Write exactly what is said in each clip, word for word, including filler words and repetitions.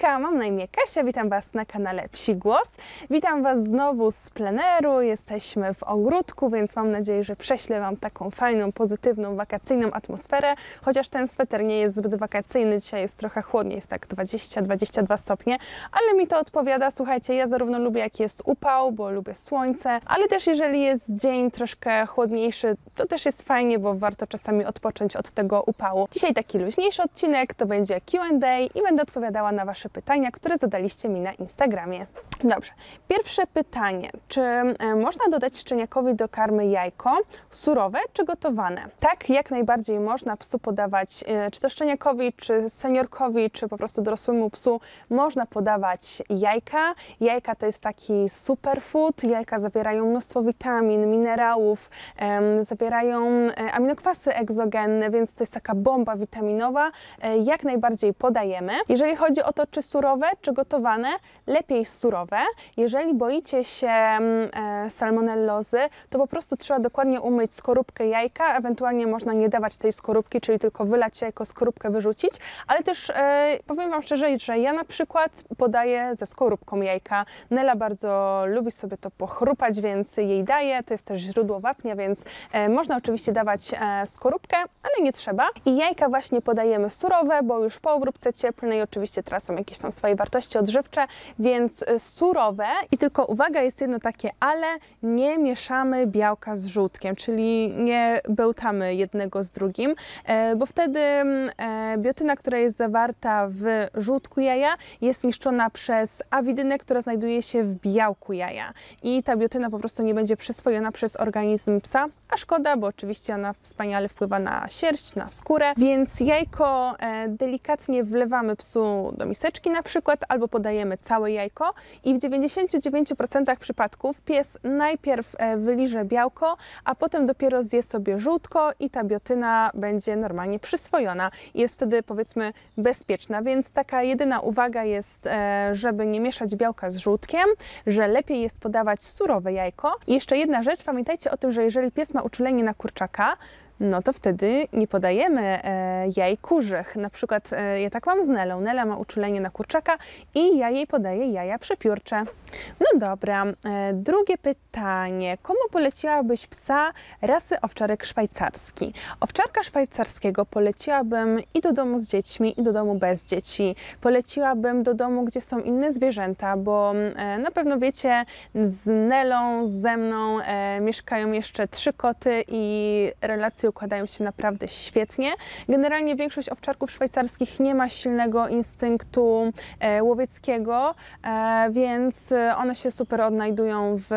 Hejka, mam na imię Kasia, witam Was na kanale Psi Głos. Witam Was znowu z pleneru, jesteśmy w ogródku, więc mam nadzieję, że prześlę Wam taką fajną, pozytywną, wakacyjną atmosferę. Chociaż ten sweter nie jest zbyt wakacyjny, dzisiaj jest trochę chłodniej, jest tak dwadzieścia dwadzieścia dwa stopnie, ale mi to odpowiada. Słuchajcie, ja zarówno lubię, jak jest upał, bo lubię słońce, ale też jeżeli jest dzień troszkę chłodniejszy, to też jest fajnie, bo warto czasami odpocząć od tego upału. Dzisiaj taki luźniejszy odcinek, to będzie Q and A i będę odpowiadała na Wasze pytania, które zadaliście mi na Instagramie. Dobrze, pierwsze pytanie. Czy można dodać szczeniakowi do karmy jajko surowe czy gotowane? Tak, jak najbardziej można psu podawać, czy to szczeniakowi, czy seniorkowi, czy po prostu dorosłemu psu, można podawać jajka. Jajka to jest taki superfood. Jajka zawierają mnóstwo witamin, minerałów, um, zawierają aminokwasy egzogenne, więc to jest taka bomba witaminowa. Jak najbardziej podajemy. Jeżeli chodzi o to, czy surowe, czy gotowane, lepiej surowe. Jeżeli boicie się e, salmonellozy, to po prostu trzeba dokładnie umyć skorupkę jajka, ewentualnie można nie dawać tej skorupki, czyli tylko wylać jajko, skorupkę wyrzucić, ale też e, powiem Wam szczerze, że ja na przykład podaję ze skorupką jajka. Nela bardzo lubi sobie to pochrupać, więc jej daję. To jest też źródło wapnia, więc e, można oczywiście dawać e, skorupkę, ale nie trzeba. I jajka właśnie podajemy surowe, bo już po obróbce cieplnej oczywiście tracą jakieś tam swoje wartości odżywcze, więc surowe. I tylko uwaga, jest jedno takie ale, nie mieszamy białka z żółtkiem, czyli nie bełtamy jednego z drugim, bo wtedy biotyna, która jest zawarta w żółtku jaja, jest niszczona przez awidynę, która znajduje się w białku jaja. I ta biotyna po prostu nie będzie przyswojona przez organizm psa, a szkoda, bo oczywiście ona wspaniale wpływa na sierść, na skórę, więc jajko delikatnie wlewamy psu do miseczki na przykład, albo podajemy całe jajko i w dziewięćdziesięciu dziewięciu procentach przypadków pies najpierw wyliże białko, a potem dopiero zje sobie żółtko i ta biotyna będzie normalnie przyswojona i jest wtedy, powiedzmy, bezpieczna, więc taka jedyna uwaga jest, żeby nie mieszać białka z żółtkiem, że lepiej jest podawać surowe jajko. I jeszcze jedna rzecz, pamiętajcie o tym, że jeżeli pies ma uczulenie na kurczaka, no to wtedy nie podajemy e, jaj kurzych. Na przykład e, ja tak mam z Nelą. Nela ma uczulenie na kurczaka i ja jej podaję jaja przepiórcze. No dobra, e, drugie pytanie. Komu poleciłabyś psa rasy owczarek szwajcarski? Owczarka szwajcarskiego poleciłabym i do domu z dziećmi, i do domu bez dzieci. Poleciłabym do domu, gdzie są inne zwierzęta, bo e, na pewno wiecie, z Nelą, ze mną e, mieszkają jeszcze trzy koty i relacje układają się naprawdę świetnie. Generalnie większość owczarków szwajcarskich nie ma silnego instynktu e, łowieckiego, e, więc one się super odnajdują w,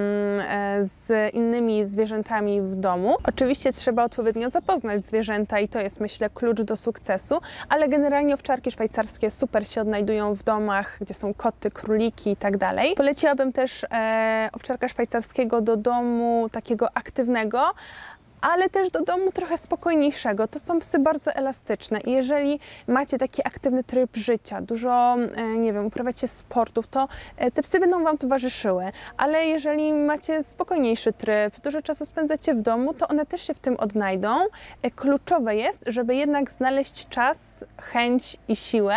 e, z innymi zwierzętami w domu. Oczywiście trzeba odpowiednio zapoznać zwierzęta i to jest, myślę, klucz do sukcesu, ale generalnie owczarki szwajcarskie super się odnajdują w domach, gdzie są koty, króliki i tak dalej. Poleciłabym też e, owczarka szwajcarskiego do domu takiego aktywnego, ale też do domu trochę spokojniejszego. To są psy bardzo elastyczne i jeżeli macie taki aktywny tryb życia, dużo, nie wiem, uprawiacie sportów, to te psy będą Wam towarzyszyły, ale jeżeli macie spokojniejszy tryb, dużo czasu spędzacie w domu, to one też się w tym odnajdą. Kluczowe jest, żeby jednak znaleźć czas, chęć i siłę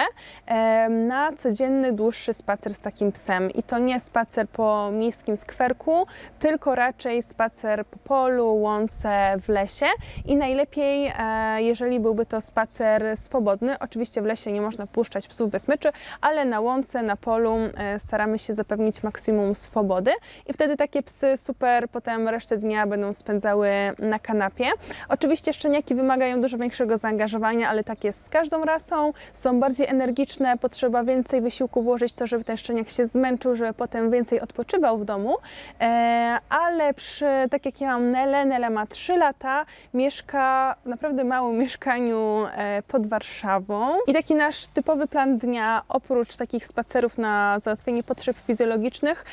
na codzienny, dłuższy spacer z takim psem. I to nie spacer po miejskim skwerku, tylko raczej spacer po polu, łące, w lesie i najlepiej, jeżeli byłby to spacer swobodny. Oczywiście w lesie nie można puszczać psów bez myczy, ale na łące, na polu staramy się zapewnić maksimum swobody i wtedy takie psy super potem resztę dnia będą spędzały na kanapie. Oczywiście szczeniaki wymagają dużo większego zaangażowania, ale tak jest z każdą rasą. Są bardziej energiczne, potrzeba więcej wysiłku włożyć to, żeby ten szczeniak się zmęczył, żeby potem więcej odpoczywał w domu, ale przy, tak jak ja mam Nelę, Nela ma trzy lata, mieszka w naprawdę małym mieszkaniu pod Warszawą i taki nasz typowy plan dnia, oprócz takich spacerów na załatwienie potrzeb fizjologicznych,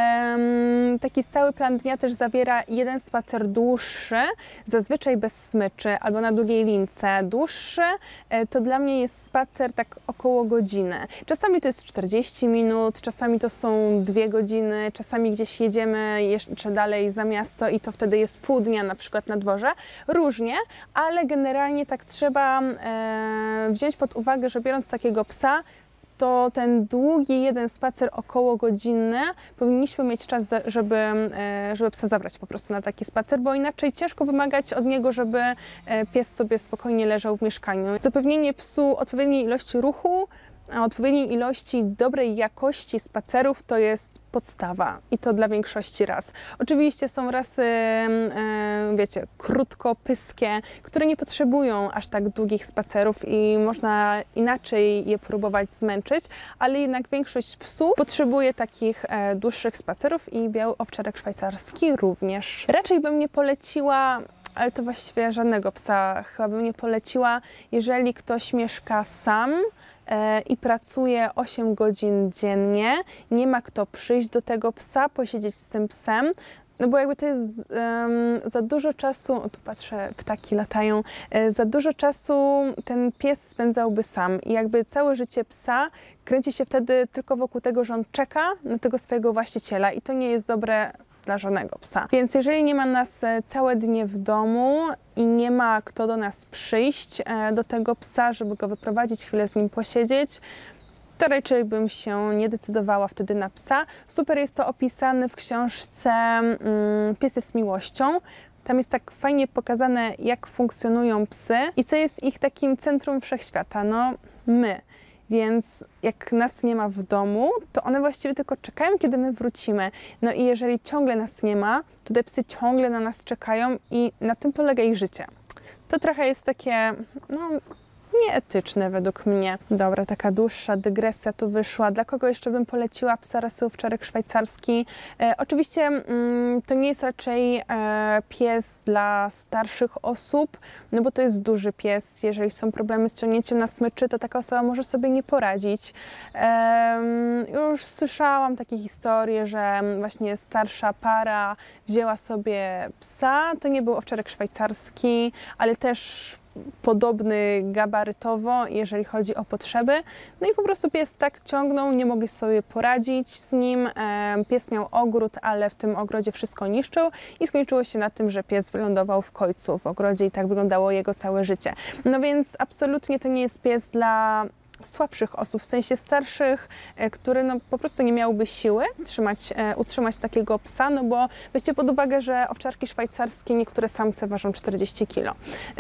taki stały plan dnia też zawiera jeden spacer dłuższy, zazwyczaj bez smyczy albo na długiej lince. Dłuższy to dla mnie jest spacer tak około godziny. Czasami to jest czterdzieści minut, czasami to są dwie godziny, czasami gdzieś jedziemy jeszcze dalej za miasto i to wtedy jest pół dnia na przykład na dworze. Różnie, ale generalnie tak trzeba e, wziąć pod uwagę, że biorąc takiego psa, to ten długi jeden spacer około godzinny powinniśmy mieć czas, żeby, żeby psa zabrać po prostu na taki spacer, bo inaczej ciężko wymagać od niego, żeby pies sobie spokojnie leżał w mieszkaniu. Zapewnienie psu odpowiedniej ilości ruchu, a odpowiedniej ilości dobrej jakości spacerów to jest podstawa i to dla większości ras. Oczywiście są rasy, e, wiecie, krótkopyskie, które nie potrzebują aż tak długich spacerów i można inaczej je próbować zmęczyć, ale jednak większość psów potrzebuje takich e, dłuższych spacerów i biały owczarek szwajcarski również. Raczej bym nie poleciła, ale to właściwie żadnego psa chyba bym nie poleciła, jeżeli ktoś mieszka sam i pracuje osiem godzin dziennie, nie ma kto przyjść do tego psa, posiedzieć z tym psem, no bo jakby to jest um, za dużo czasu, o tu patrzę, ptaki latają, e, za dużo czasu ten pies spędzałby sam i jakby całe życie psa kręci się wtedy tylko wokół tego, że on czeka na tego swojego właściciela i to nie jest dobre dla żadnego psa. Więc jeżeli nie ma nas całe dnie w domu i nie ma kto do nas przyjść, do tego psa, żeby go wyprowadzić, chwilę z nim posiedzieć, to raczej bym się nie decydowała wtedy na psa. Super jest to opisane w książce um, Pies jest miłością. Tam jest tak fajnie pokazane, jak funkcjonują psy i co jest ich takim centrum wszechświata. No, my. Więc jak nas nie ma w domu, to one właściwie tylko czekają, kiedy my wrócimy. No i jeżeli ciągle nas nie ma, to te psy ciągle na nas czekają i na tym polega ich życie. To trochę jest takie, no, nieetyczne według mnie. Dobra, taka dłuższa dygresja tu wyszła. Dla kogo jeszcze bym poleciła psa rasy owczarek szwajcarski? E, oczywiście mm, to nie jest raczej e, pies dla starszych osób, no bo to jest duży pies. Jeżeli są problemy z ciągnięciem na smyczy, to taka osoba może sobie nie poradzić. E, już słyszałam takie historie, że właśnie starsza para wzięła sobie psa. To nie był owczarek szwajcarski, ale też podobny gabarytowo, jeżeli chodzi o potrzeby. No i po prostu pies tak ciągnął, nie mogli sobie poradzić z nim. Pies miał ogród, ale w tym ogrodzie wszystko niszczył i skończyło się na tym, że pies wylądował w końcu w ogrodzie i tak wyglądało jego całe życie. No więc absolutnie to nie jest pies dla słabszych osób, w sensie starszych, które no po prostu nie miałyby siły trzymać, utrzymać takiego psa, no bo weźcie pod uwagę, że owczarki szwajcarskie, niektóre samce ważą czterdzieści kilo.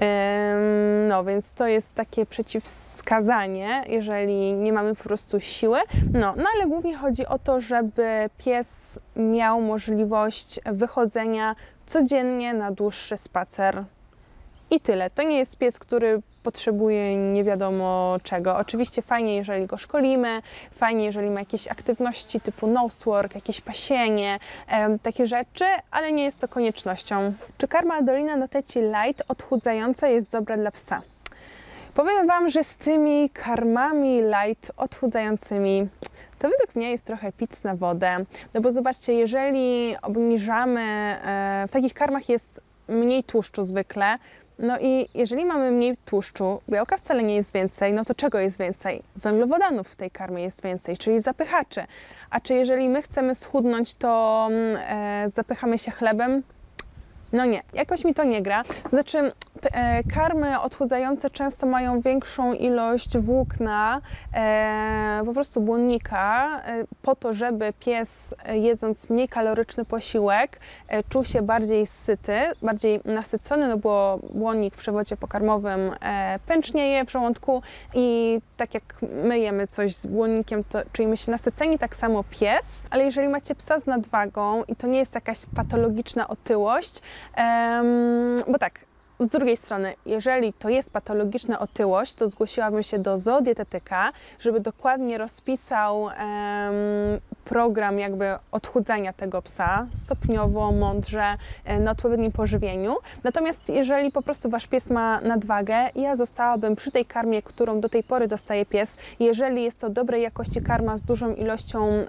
No więc to jest takie przeciwwskazanie, jeżeli nie mamy po prostu siły. No, no ale głównie chodzi o to, żeby pies miał możliwość wychodzenia codziennie na dłuższy spacer. I tyle. To nie jest pies, który potrzebuje nie wiadomo czego. Oczywiście fajnie, jeżeli go szkolimy, fajnie, jeżeli ma jakieś aktywności typu nosework, jakieś pasienie, e, takie rzeczy, ale nie jest to koniecznością. Czy karma Dolina Noteci Light odchudzająca jest dobra dla psa? Powiem Wam, że z tymi karmami light odchudzającymi to według mnie jest trochę pic na wodę. No bo zobaczcie, jeżeli obniżamy, e, w takich karmach jest mniej tłuszczu zwykle, no i jeżeli mamy mniej tłuszczu, białka wcale nie jest więcej, no to czego jest więcej? Węglowodanów w tej karmie jest więcej, czyli zapychaczy. A czy jeżeli my chcemy schudnąć, to e, zapychamy się chlebem? No nie, jakoś mi to nie gra. Znaczy, te, e, karmy odchudzające często mają większą ilość włókna, e, po prostu błonnika, e, po to, żeby pies, e, jedząc mniej kaloryczny posiłek, e, czuł się bardziej syty, bardziej nasycony, no bo błonnik w przewodzie pokarmowym e, pęcznieje w żołądku i tak jak my jemy coś z błonnikiem, to czujemy się nasyceni, tak samo pies. Ale jeżeli macie psa z nadwagą i to nie jest jakaś patologiczna otyłość, Um, bo tak, z drugiej strony, jeżeli to jest patologiczna otyłość, to zgłosiłabym się do zoodietetyka, żeby dokładnie rozpisał um, program jakby odchudzania tego psa stopniowo, mądrze, na odpowiednim pożywieniu. Natomiast jeżeli po prostu Wasz pies ma nadwagę, ja zostałabym przy tej karmie, którą do tej pory dostaje pies, jeżeli jest to dobrej jakości karma z dużą ilością um,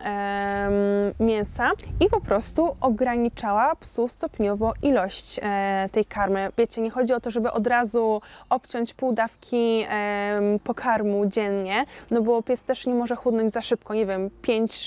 mięsa i po prostu ograniczała psu stopniowo ilość e, tej karmy. Wiecie, nie chodzi o to, żeby od razu obciąć pół dawki e, pokarmu dziennie, no bo pies też nie może chudnąć za szybko, nie wiem, pięć sześć kilogramów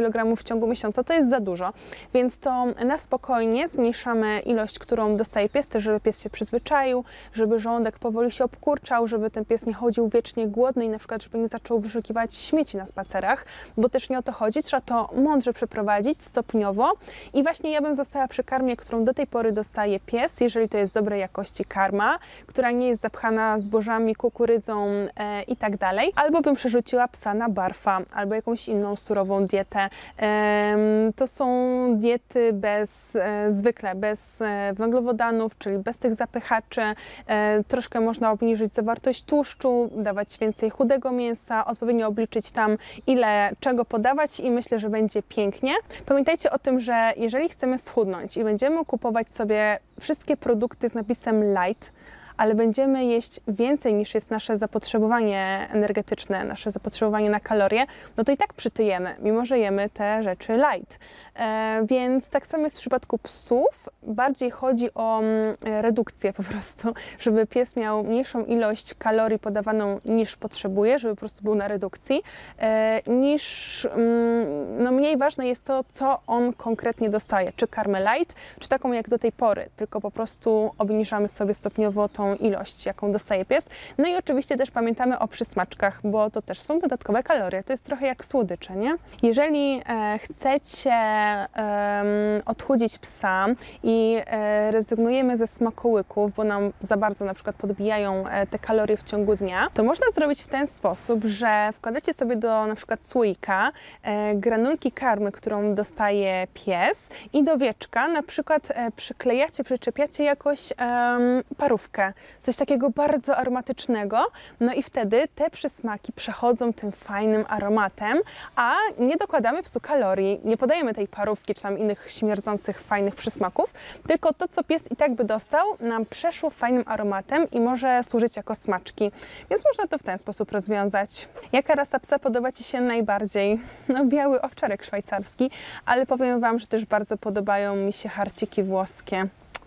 kilogramów w ciągu miesiąca to jest za dużo, więc to na spokojnie zmniejszamy ilość, którą dostaje pies, też żeby pies się przyzwyczaił, żeby żołądek powoli się obkurczał, żeby ten pies nie chodził wiecznie głodny i na przykład, żeby nie zaczął wyszukiwać śmieci na spacerach, bo też nie o to chodzi, trzeba to mądrze przeprowadzić, stopniowo i właśnie ja bym została przy karmie, którą do tej pory dostaje pies, jeżeli to jest dobrej jakości karma, która nie jest zapchana zbożami, kukurydzą e, i tak dalej, albo bym przerzuciła psa na barfa, albo jakąś inną surową dietę. E, to są diety bez, e, zwykle bez e, węglowodanów, czyli bez tych zapychaczy, e, troszkę można obniżyć zawartość tłuszczu, dawać więcej chudego mięsa, odpowiednio obliczyć tam ile czego podawać i myślę, że będzie pięknie. Pamiętajcie o tym, że jeżeli chcemy schudnąć i będziemy kupować sobie wszystkie produkty z napisem light, ale będziemy jeść więcej niż jest nasze zapotrzebowanie energetyczne, nasze zapotrzebowanie na kalorie, no to i tak przytyjemy, mimo że jemy te rzeczy light. E, więc tak samo jest w przypadku psów. Bardziej chodzi o mm, redukcję po prostu, żeby pies miał mniejszą ilość kalorii podawaną niż potrzebuje, żeby po prostu był na redukcji, e, niż mm, no mniej ważne jest to, co on konkretnie dostaje, czy karmę light, czy taką jak do tej pory, tylko po prostu obniżamy sobie stopniowo tą ilość, jaką dostaje pies. No i oczywiście też pamiętamy o przysmaczkach, bo to też są dodatkowe kalorie. To jest trochę jak słodycze, nie? Jeżeli e, chcecie e, odchudzić psa i e, rezygnujemy ze smakołyków, bo nam za bardzo na przykład podbijają e, te kalorie w ciągu dnia, to można zrobić w ten sposób, że wkładacie sobie do na przykład słoika e, granulki karmy, którą dostaje pies i do wieczka na przykład e, przyklejacie, przyczepiacie jakoś e, parówkę. Coś takiego bardzo aromatycznego, no i wtedy te przysmaki przechodzą tym fajnym aromatem, a nie dokładamy psu kalorii, nie podajemy tej parówki czy tam innych śmierdzących, fajnych przysmaków, tylko to, co pies i tak by dostał, nam przeszło fajnym aromatem i może służyć jako smaczki. Więc można to w ten sposób rozwiązać. Jaka rasa psa podoba Ci się najbardziej? No biały owczarek szwajcarski, ale powiem Wam, że też bardzo podobają mi się charciki włoskie.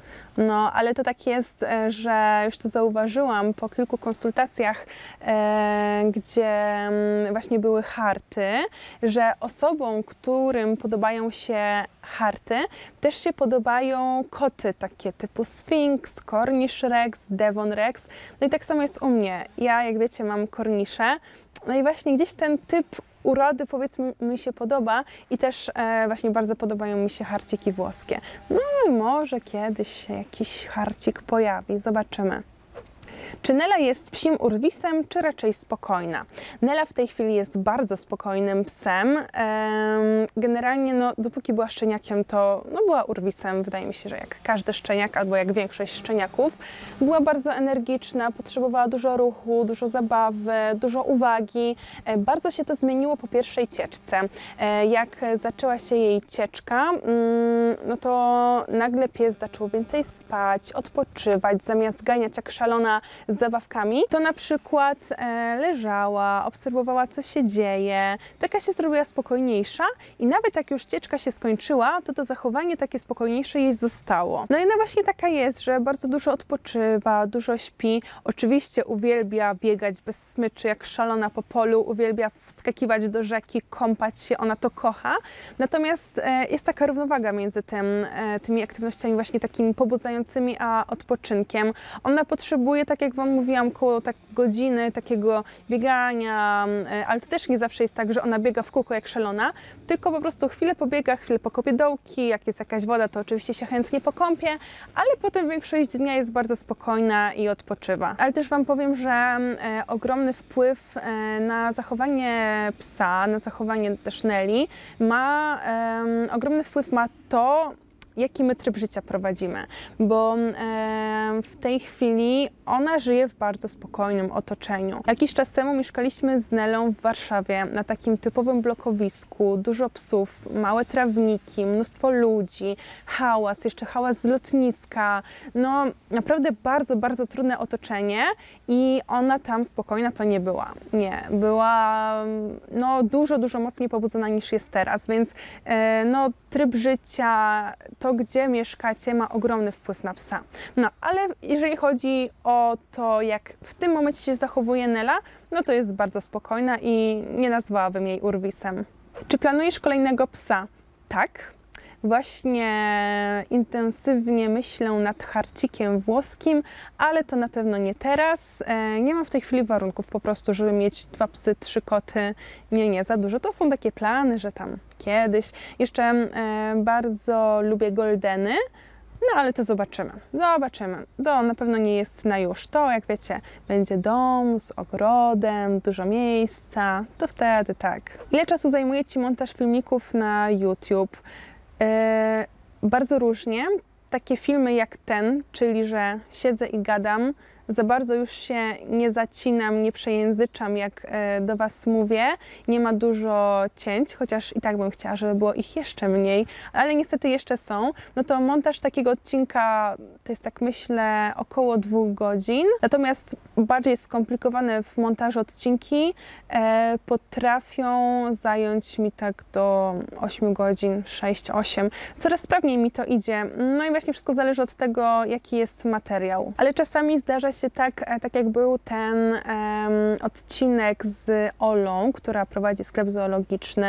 No, ale to tak jest, że już to zauważyłam po kilku konsultacjach, e, gdzie właśnie były harty, że osobom, którym podobają się harty, też się podobają koty takie typu Sfinks, Cornish Rex, Devon Rex. No i tak samo jest u mnie. Ja, jak wiecie, mam kornisze. No i właśnie gdzieś ten typ urody, powiedzmy, mi się podoba i też e, właśnie bardzo podobają mi się harciki włoskie. No i może kiedyś się jakiś harcik pojawi, zobaczymy. Czy Nela jest psim urwisem, czy raczej spokojna? Nela w tej chwili jest bardzo spokojnym psem. Generalnie, no, dopóki była szczeniakiem, to no, była urwisem. Wydaje mi się, że jak każdy szczeniak, albo jak większość szczeniaków. Była bardzo energiczna, potrzebowała dużo ruchu, dużo zabawy, dużo uwagi. Bardzo się to zmieniło po pierwszej cieczce. Jak zaczęła się jej cieczka, no to nagle pies zaczął więcej spać, odpoczywać, zamiast ganiać jak szalona z zabawkami, to na przykład e, leżała, obserwowała, co się dzieje, taka się zrobiła spokojniejsza i nawet jak już cieczka się skończyła, to to zachowanie takie spokojniejsze jej zostało. No i ona właśnie taka jest, że bardzo dużo odpoczywa, dużo śpi, oczywiście uwielbia biegać bez smyczy jak szalona po polu, uwielbia wskakiwać do rzeki, kąpać się, ona to kocha, natomiast e, jest taka równowaga między tym, e, tymi aktywnościami właśnie takimi pobudzającymi, a odpoczynkiem. Ona potrzebuje, tak jak Wam mówiłam, koło tak godziny takiego biegania, ale to też nie zawsze jest tak, że ona biega w kółko jak szalona, tylko po prostu chwilę pobiega, chwilę pokopie dołki, jak jest jakaś woda, to oczywiście się chętnie pokąpie, ale potem większość dnia jest bardzo spokojna i odpoczywa. Ale też Wam powiem, że e, ogromny wpływ e, na zachowanie psa, na zachowanie też Neli ma, e, ogromny wpływ ma to, jaki my tryb życia prowadzimy, bo e, w tej chwili ona żyje w bardzo spokojnym otoczeniu. Jakiś czas temu mieszkaliśmy z Nelą w Warszawie na takim typowym blokowisku, dużo psów, małe trawniki, mnóstwo ludzi, hałas, jeszcze hałas z lotniska, no naprawdę bardzo, bardzo trudne otoczenie i ona tam spokojna to nie była. Nie, była no dużo, dużo mocniej pobudzona niż jest teraz, więc e, no tryb życia, to gdzie mieszkacie ma ogromny wpływ na psa. No, ale jeżeli chodzi o to, jak w tym momencie się zachowuje Nela, no to jest bardzo spokojna i nie nazwałabym jej urwisem. Czy planujesz kolejnego psa? Tak. Właśnie intensywnie myślę nad harcikiem włoskim, ale to na pewno nie teraz. Nie mam w tej chwili warunków po prostu, żeby mieć dwa psy, trzy koty. Nie, nie, za dużo. To są takie plany, że tam kiedyś. Jeszcze bardzo lubię goldeny. No ale to zobaczymy, zobaczymy. To na pewno nie jest na już. To, jak wiecie, będzie dom z ogrodem, dużo miejsca, to wtedy tak. Ile czasu zajmuje Ci montaż filmików na YouTube? Yy, bardzo różnie. Takie filmy jak ten, czyli że siedzę i gadam, za bardzo już się nie zacinam, nie przejęzyczam, jak do Was mówię. Nie ma dużo cięć, chociaż i tak bym chciała, żeby było ich jeszcze mniej, ale niestety jeszcze są. No to montaż takiego odcinka to jest, tak myślę, około dwóch godzin. Natomiast bardziej skomplikowane w montażu odcinki e, potrafią zająć mi tak do ośmiu godzin, sześć osiem. Coraz sprawniej mi to idzie. No i właśnie wszystko zależy od tego, jaki jest materiał. Ale czasami zdarza się tak, tak jak był ten um, odcinek z Olą, która prowadzi sklep zoologiczny,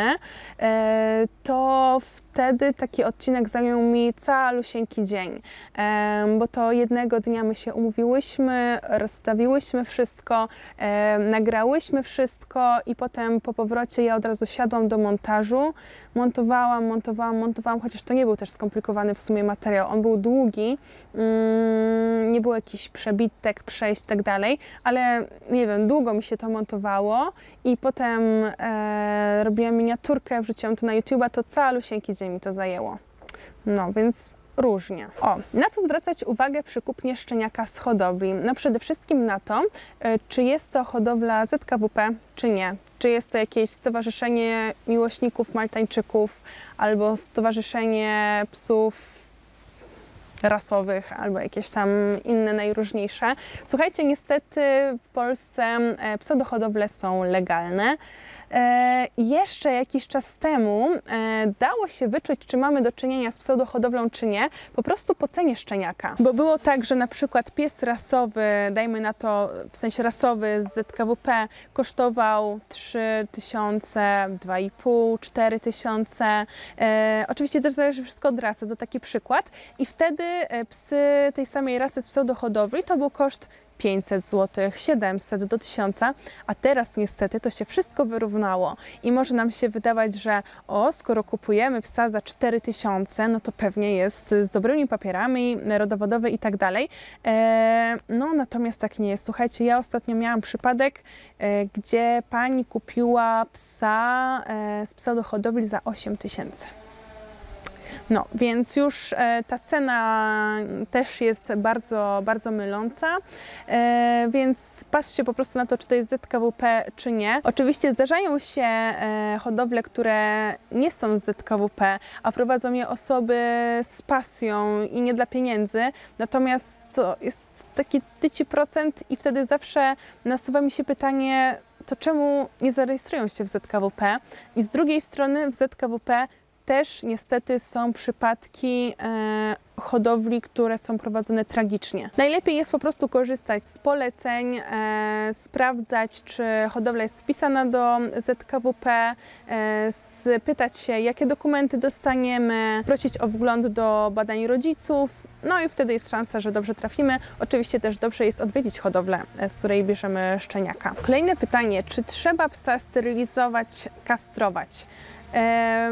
e, to wtedy taki odcinek zajął mi calusieńki dzień, e, bo to jednego dnia my się umówiłyśmy, rozstawiłyśmy wszystko, e, nagrałyśmy wszystko i potem po powrocie ja od razu siadłam do montażu, montowałam, montowałam, montowałam, chociaż to nie był też skomplikowany w sumie materiał, on był długi, mm, nie było jakichś przebitek, przejść i tak dalej, ale nie wiem, długo mi się to montowało i potem e, robiłam miniaturkę, wrzuciłam to na YouTube'a, to calusieńki dzień mi to zajęło. No, więc różnie. O, na co zwracać uwagę przy kupnie szczeniaka z hodowli? No przede wszystkim na to, e, czy jest to hodowla Z K W P, czy nie. Czy jest to jakieś stowarzyszenie miłośników maltańczyków albo stowarzyszenie psów rasowych albo jakieś tam inne najróżniejsze. Słuchajcie, niestety w Polsce pseudohodowle są legalne. E, jeszcze jakiś czas temu e, dało się wyczuć, czy mamy do czynienia z pseudohodowlą, czy nie, po prostu po cenie szczeniaka. Bo było tak, że na przykład pies rasowy, dajmy na to w sensie rasowy z Z K W P, kosztował trzy tysiące, dwa i pół, cztery tysiące. E, oczywiście też zależy wszystko od rasy, to taki przykład. I wtedy psy tej samej rasy z pseudohodowli to był koszt pięćset złotych, siedemset do tysiąca, a teraz niestety to się wszystko wyrównało i może nam się wydawać, że o, skoro kupujemy psa za cztery tysiące, no to pewnie jest z dobrymi papierami, rodowodowy i tak dalej. E, no natomiast tak nie jest. Słuchajcie, ja ostatnio miałam przypadek, e, gdzie pani kupiła psa e, z pseudohodowli za osiem tysięcy. No, więc już e, ta cena też jest bardzo, bardzo myląca, e, więc patrzcie po prostu na to, czy to jest Z K W P, czy nie. Oczywiście zdarzają się e, hodowle, które nie są z Z K W P, a prowadzą je osoby z pasją i nie dla pieniędzy, natomiast to jest taki tyci procent i wtedy zawsze nasuwa mi się pytanie, to czemu nie zarejestrują się w Z K W P? I z drugiej strony w Z K W P też niestety są przypadki e, hodowli, które są prowadzone tragicznie. Najlepiej jest po prostu korzystać z poleceń, e, sprawdzać, czy hodowla jest wpisana do Z K W P, e, spytać się, jakie dokumenty dostaniemy, prosić o wgląd do badań rodziców, no i wtedy jest szansa, że dobrze trafimy. Oczywiście też dobrze jest odwiedzić hodowlę, z której bierzemy szczeniaka. Kolejne pytanie, czy trzeba psa sterylizować, kastrować? E,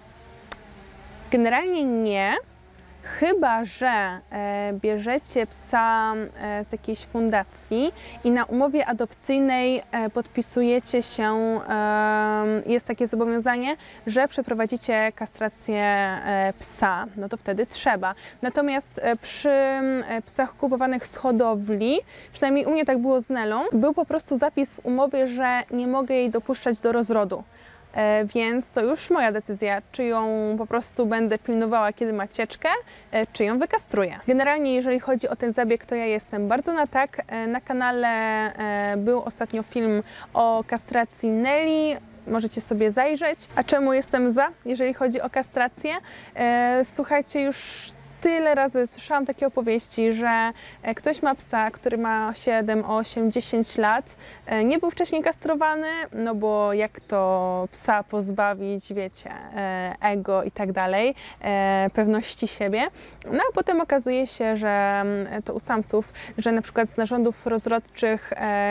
Generalnie nie, chyba że e, bierzecie psa e, z jakiejś fundacji i na umowie adopcyjnej e, podpisujecie się, e, jest takie zobowiązanie, że przeprowadzicie kastrację e, psa, no to wtedy trzeba. Natomiast e, przy e, psach kupowanych z hodowli, przynajmniej u mnie tak było z Nelą, był po prostu zapis w umowie, że nie mogę jej dopuszczać do rozrodu. E, więc to już moja decyzja, czy ją po prostu będę pilnowała, kiedy ma cieczkę, e, czy ją wykastruję. Generalnie jeżeli chodzi o ten zabieg, to ja jestem bardzo na tak. E, na kanale e, był ostatnio film o kastracji Nelly, możecie sobie zajrzeć. A czemu jestem za, jeżeli chodzi o kastrację? E, słuchajcie, już tyle razy słyszałam takie opowieści, że ktoś ma psa, który ma siedem, osiem, dziesięć lat, nie był wcześniej kastrowany, no bo jak to psa pozbawić, wiecie, ego i tak dalej, pewności siebie. No a potem okazuje się, że to u samców, że na przykład z narządów rozrodczych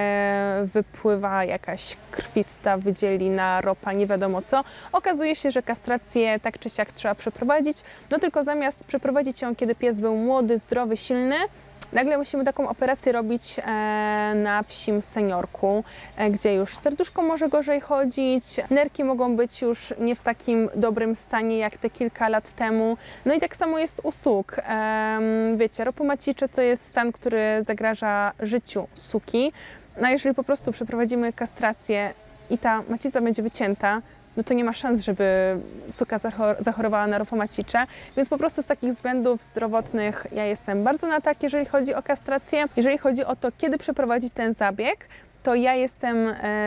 wypływa jakaś krwista wydzielina, ropa, nie wiadomo co. Okazuje się, że kastrację tak czy siak trzeba przeprowadzić, no tylko zamiast przeprowadzić ją, kiedy pies był młody, zdrowy, silny, nagle musimy taką operację robić na psim seniorku, gdzie już serduszko może gorzej chodzić, nerki mogą być już nie w takim dobrym stanie jak te kilka lat temu. No i tak samo jest u suk. Wiecie, ropomacicze to jest stan, który zagraża życiu suki. No jeżeli po prostu przeprowadzimy kastrację i ta macica będzie wycięta, no to nie ma szans, żeby suka zachorowała na ropomacicze, więc po prostu z takich względów zdrowotnych ja jestem bardzo na tak, jeżeli chodzi o kastrację. Jeżeli chodzi o to, kiedy przeprowadzić ten zabieg, to ja jestem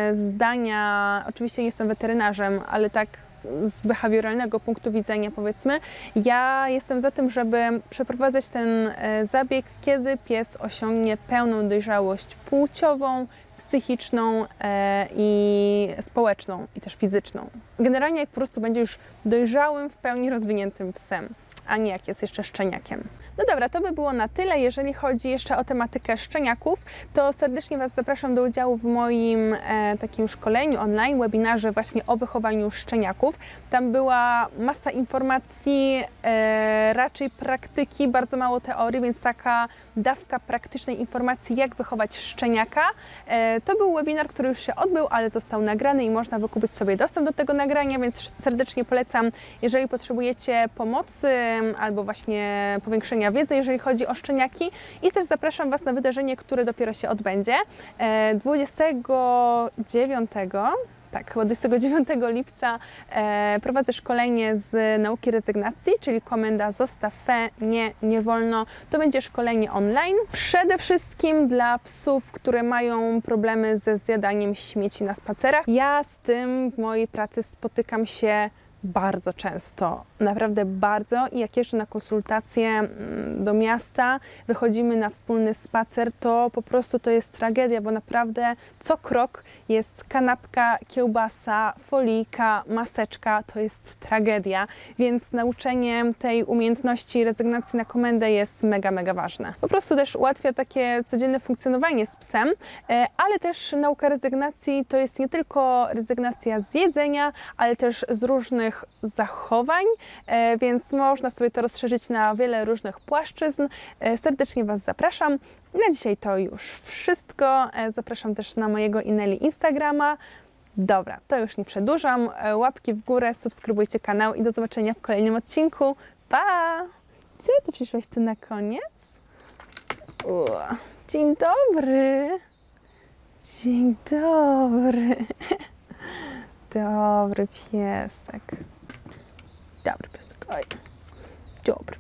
zdania, oczywiście nie jestem weterynarzem, ale tak z behawioralnego punktu widzenia powiedzmy, ja jestem za tym, żeby przeprowadzać ten zabieg, kiedy pies osiągnie pełną dojrzałość płciową, psychiczną e, i społeczną i też fizyczną. Generalnie jak po prostu będzie już dojrzałym, w pełni rozwiniętym psem, a nie jak jest jeszcze szczeniakiem. No dobra, to by było na tyle. Jeżeli chodzi jeszcze o tematykę szczeniaków, to serdecznie Was zapraszam do udziału w moim e, takim szkoleniu online, webinarze właśnie o wychowaniu szczeniaków. Tam była masa informacji, e, raczej praktyki, bardzo mało teorii, więc taka dawka praktycznej informacji, jak wychować szczeniaka. E, to był webinar, który już się odbył, ale został nagrany i można wykupić sobie dostęp do tego nagrania, więc serdecznie polecam, jeżeli potrzebujecie pomocy albo właśnie powiększenia wiedzy, jeżeli chodzi o szczeniaki. I też zapraszam Was na wydarzenie, które dopiero się odbędzie dwudziestego dziewiątego Tak, chyba dwudziestego dziewiątego lipca e, prowadzę szkolenie z nauki rezygnacji, czyli komenda zostaw fe, nie, nie wolno. To będzie szkolenie online. Przede wszystkim dla psów, które mają problemy ze zjadaniem śmieci na spacerach. Ja z tym w mojej pracy spotykam się bardzo często, naprawdę bardzo, i jak jeszcze na konsultacje do miasta wychodzimy na wspólny spacer, to po prostu to jest tragedia, bo naprawdę co krok jest kanapka, kiełbasa, folijka, maseczka, to jest tragedia, więc nauczenie tej umiejętności rezygnacji na komendę jest mega, mega ważne. Po prostu też ułatwia takie codzienne funkcjonowanie z psem, ale też nauka rezygnacji to jest nie tylko rezygnacja z jedzenia, ale też z różnych zachowań, więc można sobie to rozszerzyć na wiele różnych płaszczyzn. Serdecznie Was zapraszam. Na dzisiaj to już wszystko. Zapraszam też na mojego Ineli Instagrama. Dobra, to już nie przedłużam. Łapki w górę, subskrybujcie kanał i do zobaczenia w kolejnym odcinku. Pa! Co tu przyszłaś tu na koniec? O, dzień dobry. Dzień dobry. Dobry piesek. Dobry piesek. Oj. Dobry.